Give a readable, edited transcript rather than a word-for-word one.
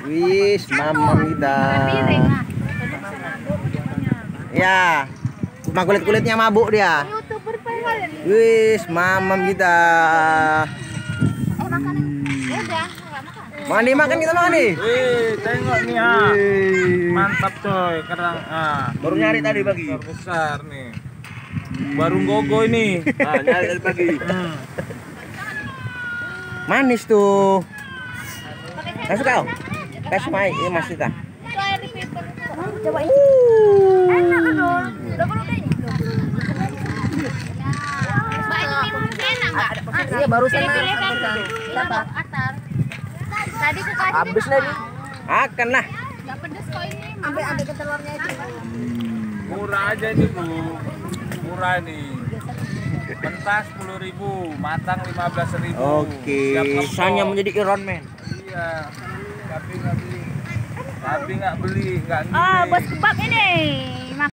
Wis, mamam kita. Ya, cuma kulit-kulitnya mabuk dia. Wis, mamam kita. Mandi makan kita makan nih. Wih, tengok nih ha. Mantap coy, kerang. Baru nyari tadi pagi. Besar nih. Baru gogo ini. Nyari tadi pagi. Manis tuh. Nggak suka kau? Kasih mai, ini mas kita. Coba ini. Enak dong. Udah perlu deh. Iya baru sama. Tadi ke kasih. Habis lagi. Akan lah. Enggak pedes kok ini. Ambil ke telurnya aja. Murah aja ini, Bu. Murah nih. Mentah 10.000, matang 15.000. Oke. Hanya menjadi Iron Man. Iya. Tapi nggak beli. Nggak beli, nggak Ah, bos kebab ini.